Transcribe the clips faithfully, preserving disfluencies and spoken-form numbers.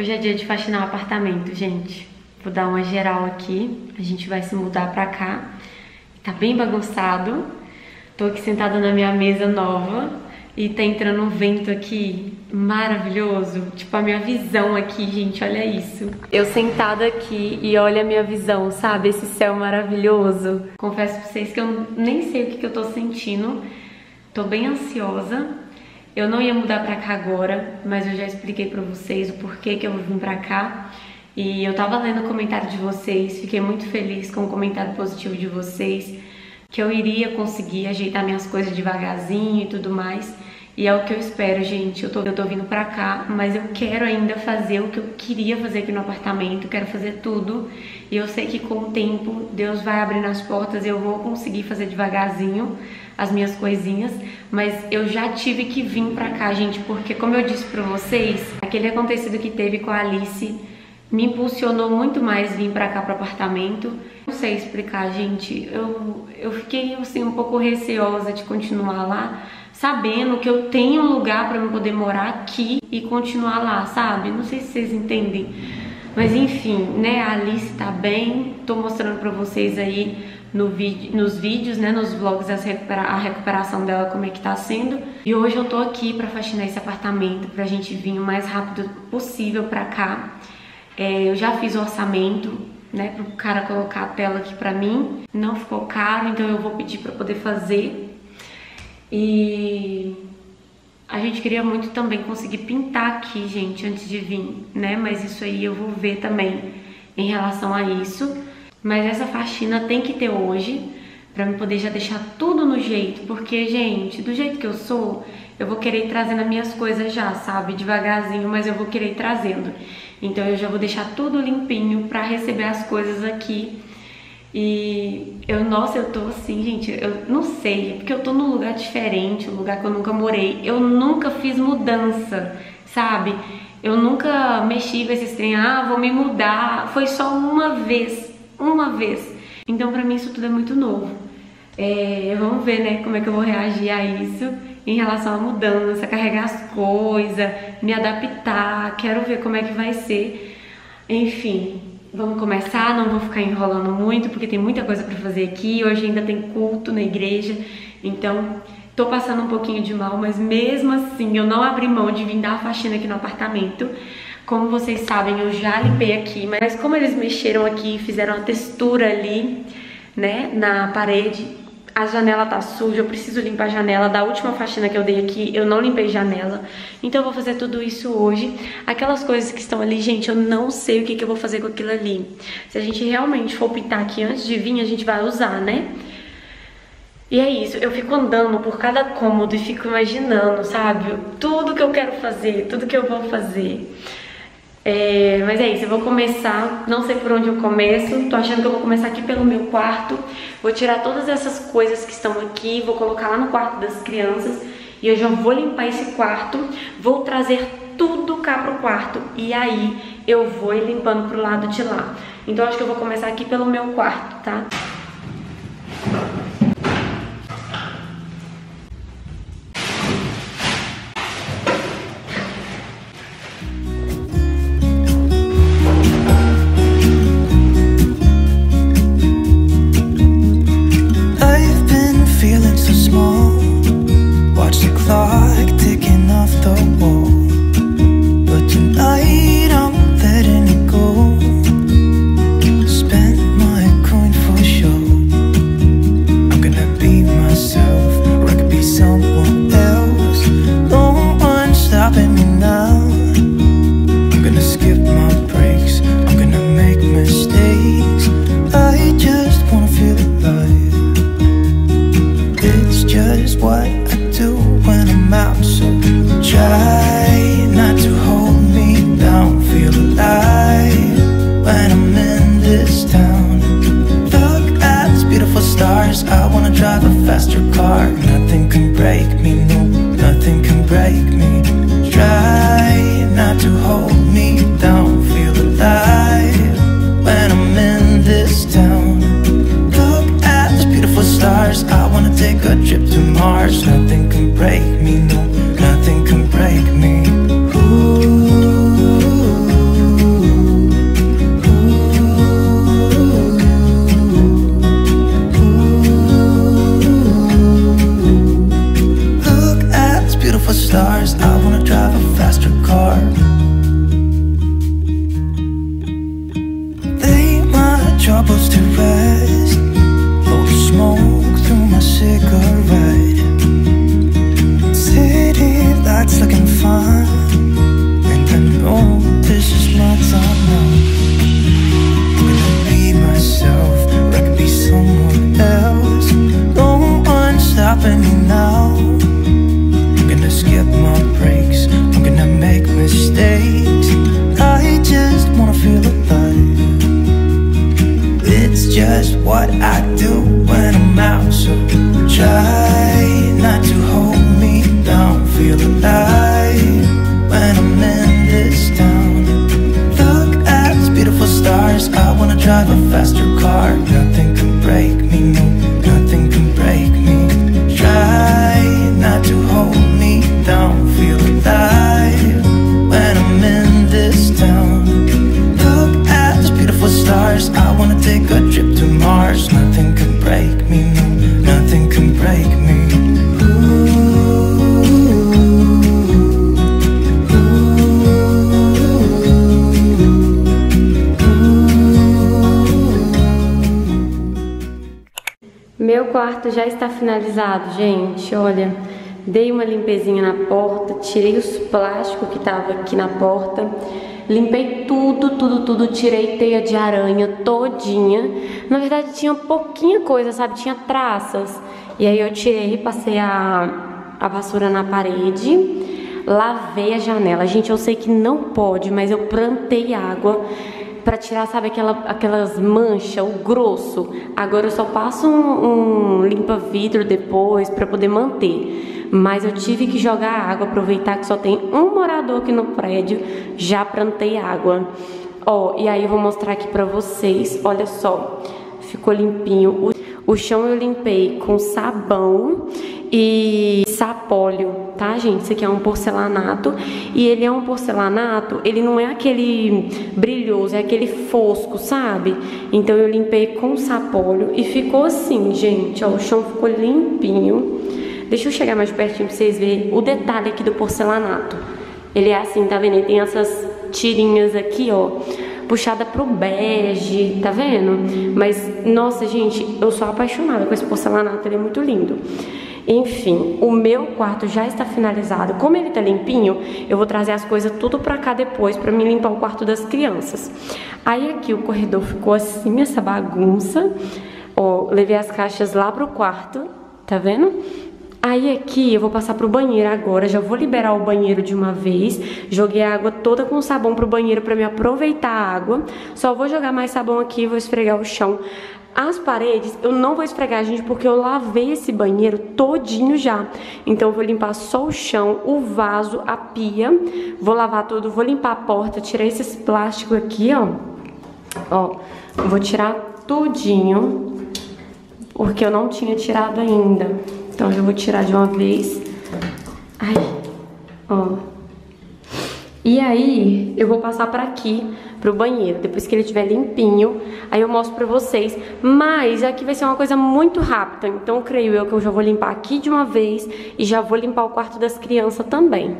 Hoje é dia de faxinar o apartamento, gente. Vou dar uma geral aqui. A gente vai se mudar pra cá. Tá bem bagunçado. Tô aqui sentada na minha mesa nova e tá entrando um vento aqui maravilhoso. Tipo, a minha visão aqui, gente, olha isso. Eu sentada aqui e olha a minha visão, sabe? Esse céu maravilhoso. Confesso pra vocês que eu nem sei o que, que eu tô sentindo. Tô bem ansiosa. Eu não ia mudar pra cá agora, mas eu já expliquei pra vocês o porquê que eu vou vir pra cá. E eu tava lendo o comentário de vocês, fiquei muito feliz com o comentário positivo de vocês, que eu iria conseguir ajeitar minhas coisas devagarzinho e tudo mais. E é o que eu espero, gente. Eu tô, eu tô vindo pra cá, mas eu quero ainda fazer o que eu queria fazer aqui no apartamento, quero fazer tudo. E eu sei que com o tempo, Deus vai abrindo as portas e eu vou conseguir fazer devagarzinho as minhas coisinhas, mas eu já tive que vir pra cá, gente, porque como eu disse pra vocês, aquele acontecido que teve com a Alice me impulsionou muito mais vir pra cá pro apartamento. Não sei explicar, gente, eu, eu fiquei assim um pouco receosa de continuar lá, sabendo que eu tenho um lugar pra eu poder morar aqui e continuar lá, sabe? Não sei se vocês entendem, mas enfim, né, a Alice tá bem, tô mostrando pra vocês aí No vídeo, nos vídeos, né, nos vlogs, as recupera a recuperação dela, como é que tá sendo. E hoje eu tô aqui pra faxinar esse apartamento, pra gente vir o mais rápido possível pra cá. É, eu já fiz o orçamento, né, pro cara colocar a tela aqui pra mim. Não ficou caro, então eu vou pedir pra poder fazer. E a gente queria muito também conseguir pintar aqui, gente, antes de vir, né, mas isso aí eu vou ver também em relação a isso. Mas essa faxina tem que ter hoje, pra eu poder já deixar tudo no jeito, porque, gente, do jeito que eu sou, eu vou querer ir trazendo as minhas coisas já, sabe? Devagarzinho, mas eu vou querer ir trazendo. Então eu já vou deixar tudo limpinho pra receber as coisas aqui. E eu, nossa, eu tô assim, gente, eu não sei, porque eu tô num lugar diferente, um lugar que eu nunca morei. Eu nunca fiz mudança, sabe? Eu nunca mexi com esse trem, ah, vou me mudar. Foi só uma vez. Uma vez. Então pra mim isso tudo é muito novo. É, vamos ver, né, como é que eu vou reagir a isso em relação à mudança, carregar as coisas, me adaptar, quero ver como é que vai ser. Enfim, vamos começar, não vou ficar enrolando muito, porque tem muita coisa pra fazer aqui, hoje ainda tem culto na igreja, então tô passando um pouquinho de mal, mas mesmo assim eu não abri mão de vir dar a faxina aqui no apartamento. Como vocês sabem, eu já limpei aqui, mas como eles mexeram aqui e fizeram uma textura ali, né, na parede, a janela tá suja, eu preciso limpar a janela. Da última faxina que eu dei aqui, eu não limpei janela, então eu vou fazer tudo isso hoje. Aquelas coisas que estão ali, gente, eu não sei o que, que eu vou fazer com aquilo ali. Se a gente realmente for pintar aqui antes de vir, a gente vai usar, né? E é isso, eu fico andando por cada cômodo e fico imaginando, sabe, tudo que eu quero fazer, tudo que eu vou fazer. É, mas é isso, eu vou começar, não sei por onde eu começo, tô achando que eu vou começar aqui pelo meu quarto, vou tirar todas essas coisas que estão aqui, vou colocar lá no quarto das crianças e eu já vou limpar esse quarto, vou trazer tudo cá pro quarto e aí eu vou ir limpando pro lado de lá. Então acho que eu vou começar aqui pelo meu quarto, tá? Nothing can break me. Ooh. troubles to rest. Blow the smoke through my cigarette. City lights looking fine, and I know this is my time now. I'm gonna be myself, or I could be someone else. No one's stopping me now. I'm gonna skip my breaks, I'm gonna make mistakes. I just wanna feel alive. It's just what I do when I'm out, so try not to hold me down. Feel alive when I'm in this town. Look at these beautiful stars, I wanna drive a faster car. Nothing can break me, no, nothing can break me. Try not to hold me down. Feel alive when I'm in this town. Look at these beautiful stars, I wanna take a trip to Mars. Nothing can break me, no, nothing can break me. Meu quarto já está finalizado, gente. Olha, dei uma limpezinha na porta, tirei os plásticos que tava aqui na porta, limpei tudo, tudo, tudo, tirei teia de aranha todinha. Na verdade tinha pouquinha coisa, sabe? Tinha traças. E aí eu tirei, passei a, a vassoura na parede, lavei a janela. Gente, eu sei que não pode, mas eu plantei água pra tirar, sabe, aquela, aquelas manchas, o grosso. Agora eu só passo um, um limpa-vidro depois pra poder manter. Mas eu tive que jogar água, aproveitar que só tem um morador aqui no prédio, já plantei água. Ó, e aí eu vou mostrar aqui pra vocês, olha só, ficou limpinho. O, o chão eu limpei com sabão e sapólio, tá, gente? Esse aqui é um porcelanato, e ele é um porcelanato, ele não é aquele brilhoso, é aquele fosco, sabe? Então eu limpei com sapólio e ficou assim, gente, ó, o chão ficou limpinho. Deixa eu chegar mais pertinho pra vocês verem o detalhe aqui do porcelanato. Ele é assim, tá vendo? Ele tem essas tirinhas aqui, ó, puxada pro bege, tá vendo? Mas, nossa, gente, eu sou apaixonada com esse porcelanato, ele é muito lindo. Enfim, o meu quarto já está finalizado. Como ele tá limpinho, eu vou trazer as coisas tudo pra cá depois, pra me limpar o quarto das crianças. Aí aqui o corredor ficou assim, essa bagunça. Ó, levei as caixas lá pro quarto, tá vendo? Aí aqui eu vou passar pro banheiro agora, já vou liberar o banheiro de uma vez. Joguei a água toda com sabão pro banheiro pra me aproveitar a água. Só vou jogar mais sabão aqui e vou esfregar o chão. As paredes eu não vou esfregar, gente, porque eu lavei esse banheiro todinho já. Então eu vou limpar só o chão, o vaso, a pia. Vou lavar tudo, vou limpar a porta, tirar esses plásticos aqui, ó. Ó, vou tirar tudinho, porque eu não tinha tirado ainda. Então eu vou tirar de uma vez. Ai, ó. E aí eu vou passar pra aqui, pro banheiro, depois que ele estiver limpinho, aí eu mostro pra vocês. Mas aqui vai ser uma coisa muito rápida, então creio eu que eu já vou limpar aqui de uma vez e já vou limpar o quarto das crianças também.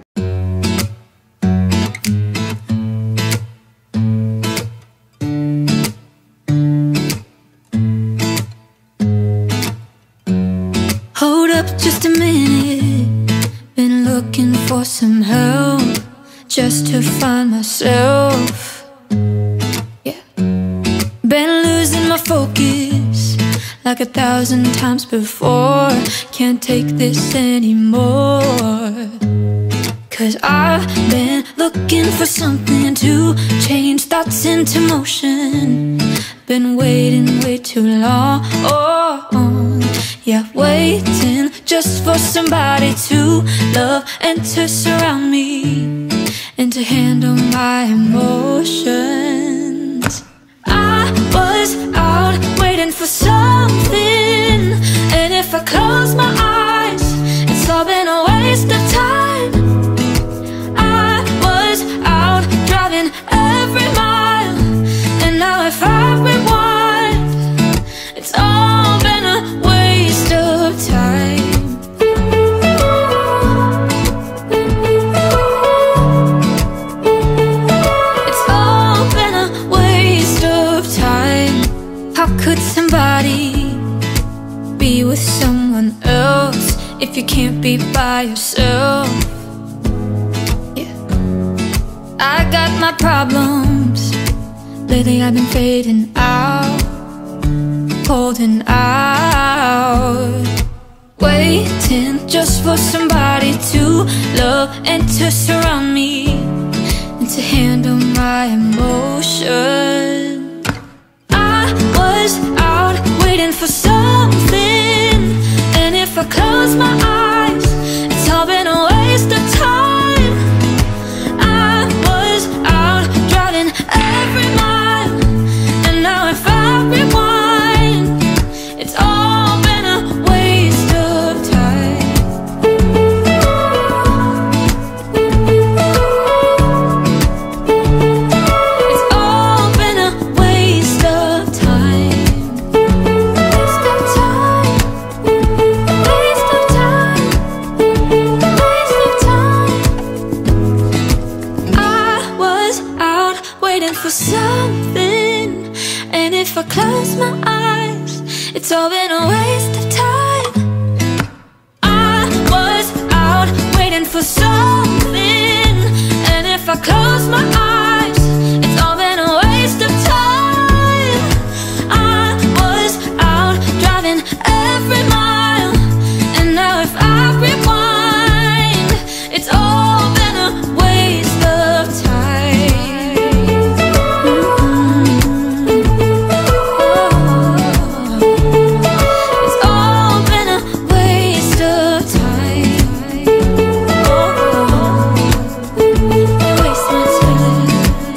Hold up just a minute, been looking for some help just to find myself, yeah. Been losing my focus like a thousand times before. Can't take this anymore, cause I've been looking for something to change thoughts into motion. Been waiting way too long, yeah, waiting just for somebody to love and to surround me and to handle my emotions. I was out waiting for something, and if I close my eyes, it's all been a waste of time. I was out driving every mile, and now if I rewind, it's all been a waste of time. It's all been a How could somebody be with someone else if you can't be by yourself? Yeah. I got my problems. Lately I've been fading out, holding out, waiting just for somebody to love and to surround me and to handle my emotions. I was out waiting for something, and if I close my eyes, it's all been a waste of time. I was out driving every mile, and now if I rewind, it's all been a waste of time. It's all been a waste of time. Waste of time. Waste of time. Waste of time. I was out waiting for something, and if I close my eyes, it's all been a waste of time. I was out waiting for something, and if I close my eyes, it's all been a waste of time. I was out driving every mile, and now if I rewind, it's all been a waste of time. It's all been a waste of time. You waste my time.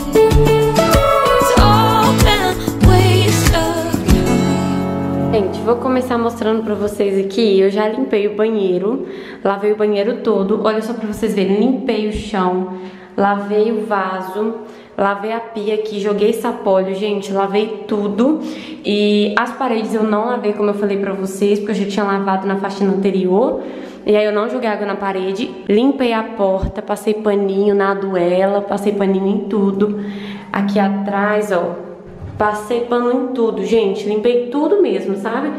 It's all been a waste of time. Gente, vou começar mostrando pra vocês aqui. Eu já limpei o banheiro, lavei o banheiro todo. Olha só pra vocês verem, limpei o chão, lavei o vaso, lavei a pia aqui, joguei sapólio, gente, lavei tudo. E as paredes eu não lavei, como eu falei pra vocês, porque eu já tinha lavado na faxina anterior. E aí eu não joguei água na parede. Limpei a porta, passei paninho na duela, passei paninho em tudo. Aqui atrás, ó, passei pano em tudo, gente. Limpei tudo mesmo, sabe?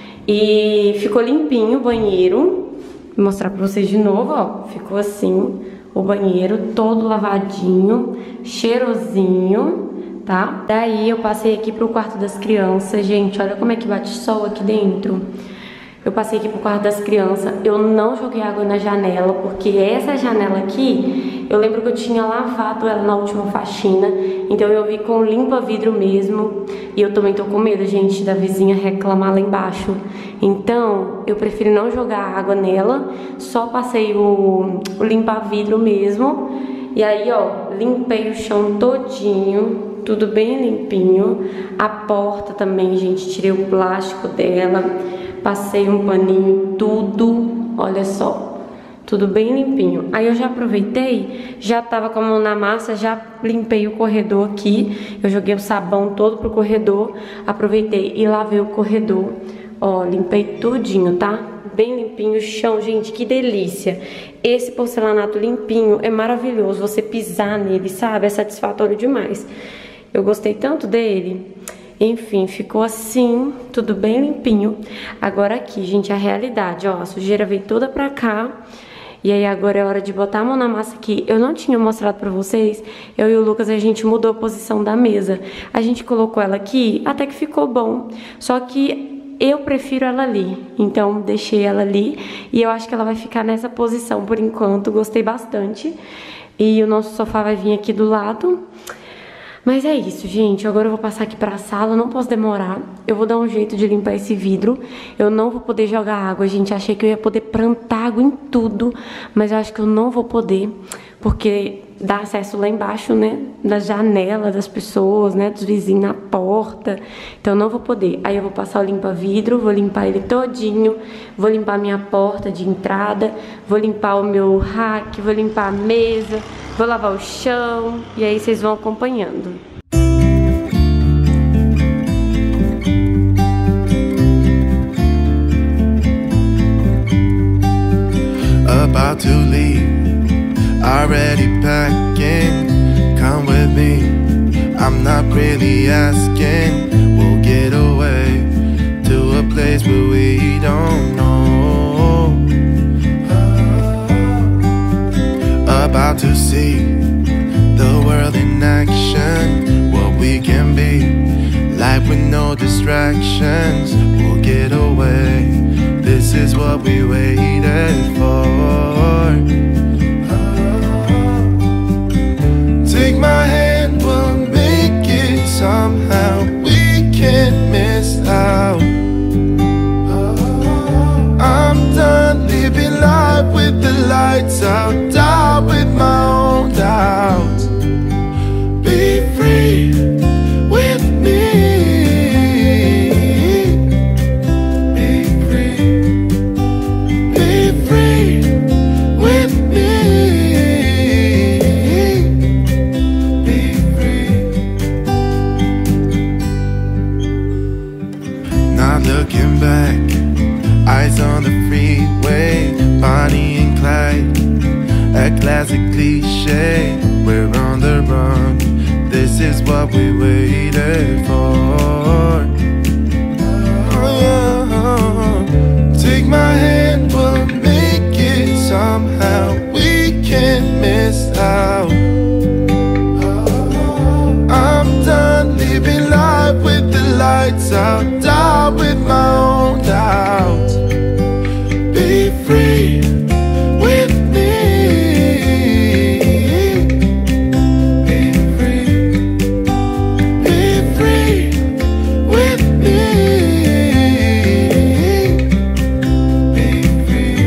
E ficou limpinho o banheiro. Vou mostrar pra vocês de novo, ó. Ficou assim, o banheiro todo lavadinho, cheirosinho, tá? Daí eu passei aqui pro quarto das crianças. Gente, olha como é que bate sol aqui dentro. Eu passei aqui pro quarto das crianças. Eu não joguei água na janela, porque essa janela aqui, eu lembro que eu tinha lavado ela na última faxina. Então eu vi com limpa-vidro mesmo. E eu também tô com medo, gente, da vizinha reclamar lá embaixo. Então eu prefiro não jogar água nela. Só passei o, o limpa-vidro mesmo. E aí, ó, limpei o chão todinho, tudo bem limpinho. A porta também, gente, tirei o plástico dela. Passei um paninho, tudo, olha só, tudo bem limpinho. Aí eu já aproveitei, já tava com a mão na massa, já limpei o corredor aqui. Eu joguei o sabão todo pro corredor, aproveitei e lavei o corredor. Ó, limpei tudinho, tá? Bem limpinho o chão, gente, que delícia. Esse porcelanato limpinho é maravilhoso, você pisar nele, sabe? É satisfatório demais. Eu gostei tanto dele. Enfim, ficou assim, tudo bem limpinho. Agora aqui, gente, a realidade, ó, a sujeira veio toda pra cá. E aí agora é hora de botar a mão na massa aqui. Eu não tinha mostrado pra vocês, eu e o Lucas, a gente mudou a posição da mesa. A gente colocou ela aqui, até que ficou bom. Só que eu prefiro ela ali, então deixei ela ali. E eu acho que ela vai ficar nessa posição por enquanto, gostei bastante. E o nosso sofá vai vir aqui do lado. Mas é isso, gente. Agora eu vou passar aqui pra sala, não posso demorar. Eu vou dar um jeito de limpar esse vidro. Eu não vou poder jogar água, gente. Achei que eu ia poder plantar água em tudo, mas eu acho que eu não vou poder, porque dá acesso lá embaixo, né? Da janela das pessoas, né? Dos vizinhos na porta. Então eu não vou poder. Aí eu vou passar o limpa-vidro, vou limpar ele todinho. Vou limpar a minha porta de entrada. Vou limpar o meu rack, vou limpar a mesa. Vou lavar o chão. E aí vocês vão acompanhando. About to leave, already packing. Come with me, I'm not really asking. We'll get away. can be. Life with no distractions, we'll get away. This is what we waited for. Take my hand, we'll make it somehow. We can't miss out. I'm done living life with the lights out. Die with my own doubts. Be free with me. Be free. Be free with me. Be free. Not looking back. Eyes on the freeway, Bonnie and Clyde, a classic cliche. We're on the run. This is what we waited for. Oh yeah. Take my hand, we'll make it somehow. We can't miss out. I'm done living life with the lights out. Die with my own doubts. Be free with me. Be free. Be free with me. Be free.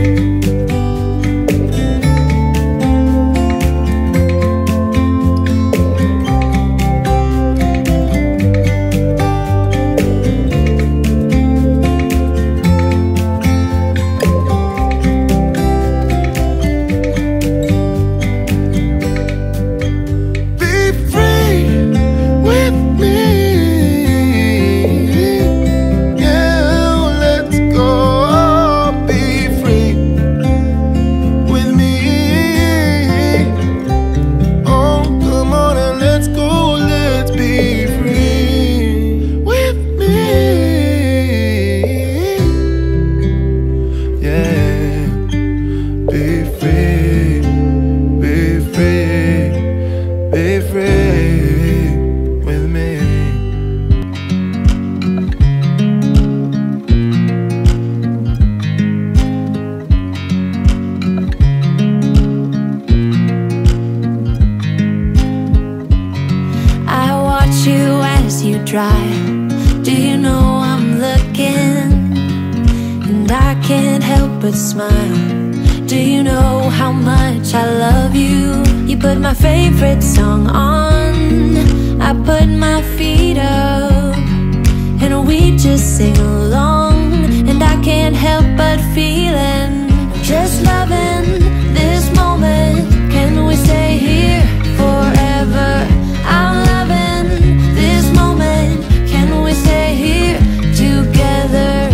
Dry. Do you know I'm looking? And I can't help but smile. Do you know how much I love you? You put my favorite song on, I put my feet up, and we just sing along. And I can't help but feeling, just loving this moment. Can we stay here forever? I'm loving this moment. Can we stay here together?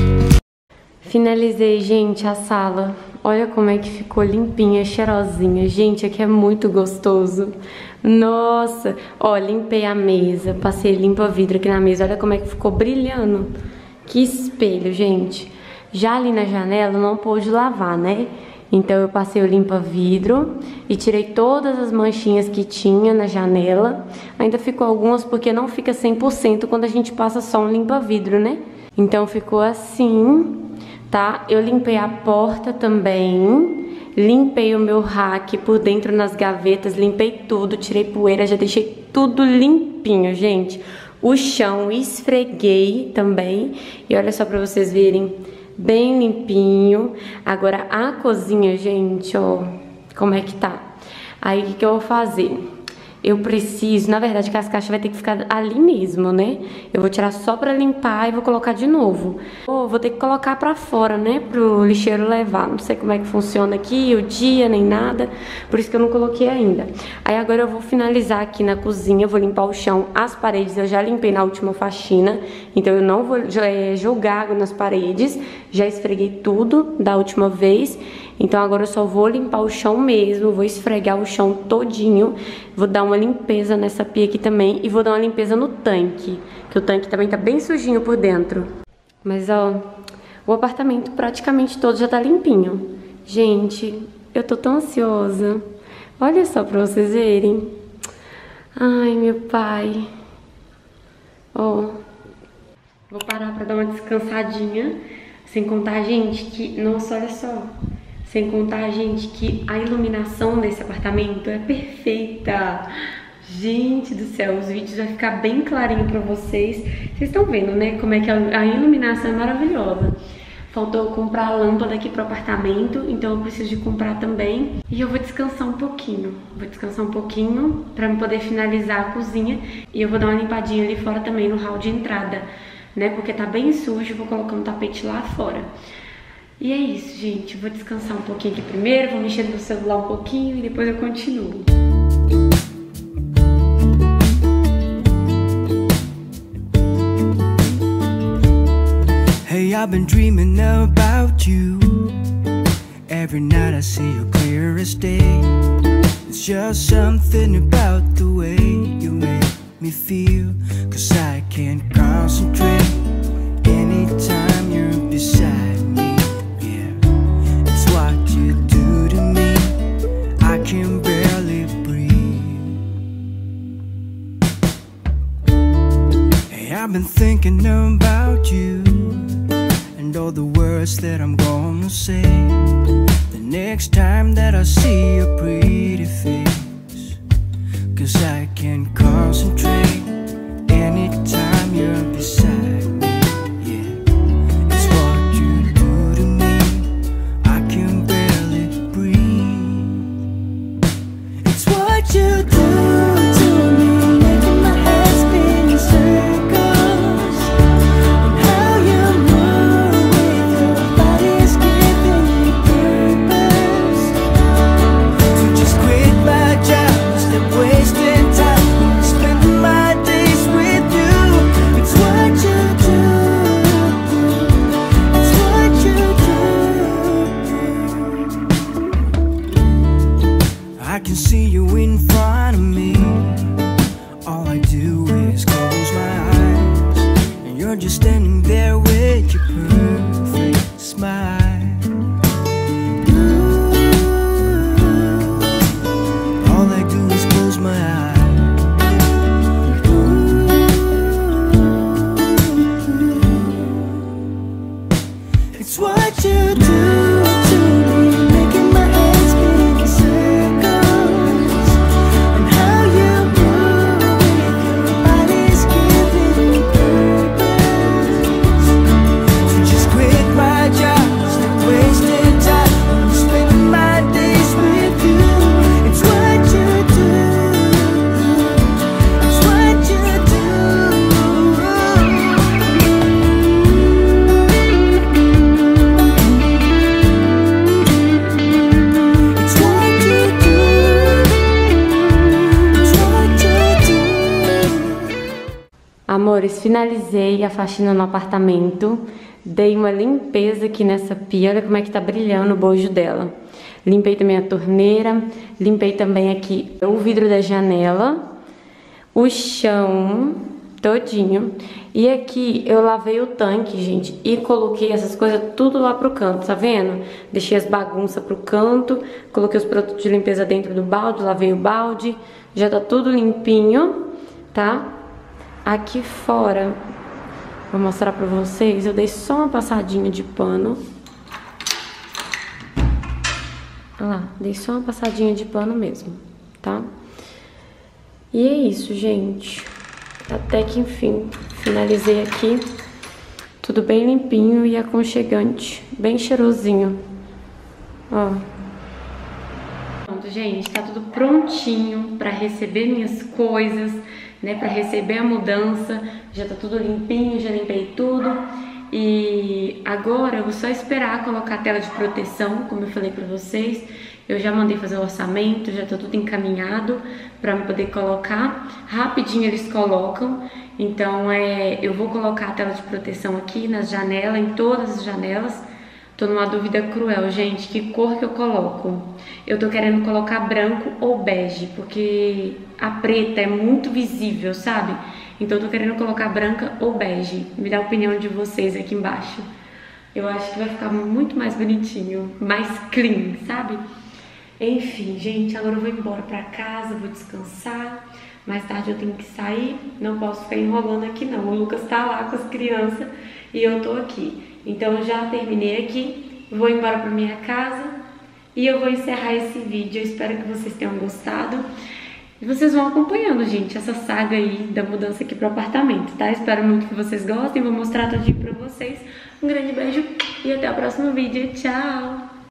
Finalizei, gente, a sala. Olha como é que ficou limpinha, cheirosinha. Gente, aqui é muito gostoso. Nossa! Ó, limpei a mesa, passei limpa-vidro aqui na mesa. Olha como é que ficou brilhando. Que espelho, gente. Já ali na janela não pôde lavar, né? Então eu passei o limpa-vidro e tirei todas as manchinhas que tinha na janela. Ainda ficou algumas porque não fica cem por cento quando a gente passa só um limpa-vidro, né? Então ficou assim, tá? Eu limpei a porta também, limpei o meu rack por dentro nas gavetas, limpei tudo, tirei poeira, já deixei tudo limpinho, gente. O chão esfreguei também e olha só pra vocês verem, bem limpinho. Agora a cozinha, gente, ó, como é que tá? Aí o que, que eu vou fazer? Eu preciso, na verdade, que as caixas vai ter que ficar ali mesmo, né? Eu vou tirar só pra limpar e vou colocar de novo. Ou vou ter que colocar pra fora, né? Pro lixeiro levar. Não sei como é que funciona aqui, o dia, nem nada. Por isso que eu não coloquei ainda. Aí agora eu vou finalizar aqui na cozinha, vou limpar o chão, as paredes. Eu já limpei na última faxina, então eu não vou é, jogar água nas paredes. Já esfreguei tudo da última vez. Então agora eu só vou limpar o chão mesmo, vou esfregar o chão todinho, vou dar uma limpeza nessa pia aqui também e vou dar uma limpeza no tanque, que o tanque também tá bem sujinho por dentro. Mas ó, o apartamento praticamente todo já tá limpinho. Gente, eu tô tão ansiosa. Olha só pra vocês verem. Ai, meu pai. Ó, vou parar pra dar uma descansadinha. Sem contar, gente, que... Nossa, olha só. Sem contar, gente, que a iluminação desse apartamento é perfeita. Gente do céu, os vídeos vão ficar bem clarinho pra vocês. Vocês estão vendo, né, como é que a iluminação é maravilhosa. Faltou comprar a lâmpada aqui pro apartamento, então eu preciso de comprar também. E eu vou descansar um pouquinho. Vou descansar um pouquinho pra eu poder finalizar a cozinha. E eu vou dar uma limpadinha ali fora também no hall de entrada, né, porque tá bem sujo, vou colocar um tapete lá fora. E é isso, gente, vou descansar um pouquinho aqui primeiro, vou mexer no celular um pouquinho e depois eu continuo. Hey, I've been dreaming about you. Every night I see you clear as day. It's just something about the way you make me feel. Cause I can't concentrate anytime you're beside me. Yeah, it's what you do to me. I can barely breathe. Hey, I've been thinking about you and all the words that I'm gonna say the next time that I see your pretty face. Cause I can't concentrate anytime you're beside me. Yeah, it's what you do to me. I can barely breathe. It's what you do to me, making my head spin in circles. And how you move with your body's giving me purpose. So just quit my job, stop wasting time, spending my days with you. It's what you do. It's what you do. I can see you in front of me. All I do is close my eyes, and you're just standing there with your perfect smile. Ooh, all I do is close my eyes. Ooh, it's what you do to me, making my head spin in circles. And how you move with your body's giving me purpose. So just quit my job, stop wasting time, I'm spending my days with you. It's what you do. It's what you do. It's what you do. It's what you do. Amores, finalizei a faxina no apartamento. Dei uma limpeza aqui nessa pia. Olha como é que tá brilhando o bojo dela. Limpei também a torneira. Limpei também aqui o vidro da janela. O chão todinho. E aqui eu lavei o tanque, gente. E coloquei essas coisas tudo lá pro canto, tá vendo? Deixei as bagunças pro canto. Coloquei os produtos de limpeza dentro do balde. Lavei o balde. Já tá tudo limpinho, tá? Aqui fora, vou mostrar pra vocês, eu dei só uma passadinha de pano. Olha lá, dei só uma passadinha de pano mesmo, tá? E é isso, gente. Até que enfim, finalizei aqui. Tudo bem limpinho e aconchegante, bem cheirosinho. Ó. Pronto, gente, tá tudo prontinho pra receber minhas coisas, né, para receber a mudança. Já tá tudo limpinho, já limpei tudo. E agora eu vou só esperar colocar a tela de proteção, como eu falei para vocês. Eu já mandei fazer o orçamento, já tá tudo encaminhado para poder colocar. Rapidinho eles colocam. Então é, eu vou colocar a tela de proteção aqui nas janelas, em todas as janelas. Tô numa dúvida cruel, gente, que cor que eu coloco? Eu tô querendo colocar branco ou bege, porque a preta é muito visível, sabe? Então eu tô querendo colocar branca ou bege. Me dá a opinião de vocês aqui embaixo. Eu acho que vai ficar muito mais bonitinho, mais clean, sabe? Enfim, gente, agora eu vou embora pra casa, vou descansar. Mais tarde eu tenho que sair, não posso ficar enrolando aqui não. O Lucas tá lá com as crianças e eu tô aqui. Então eu já terminei aqui, vou embora pra minha casa e eu vou encerrar esse vídeo. Eu espero que vocês tenham gostado. E vocês vão acompanhando, gente, essa saga aí da mudança aqui pro apartamento, tá? Espero muito que vocês gostem, vou mostrar tudinho pra vocês. Um grande beijo e até o próximo vídeo. Tchau!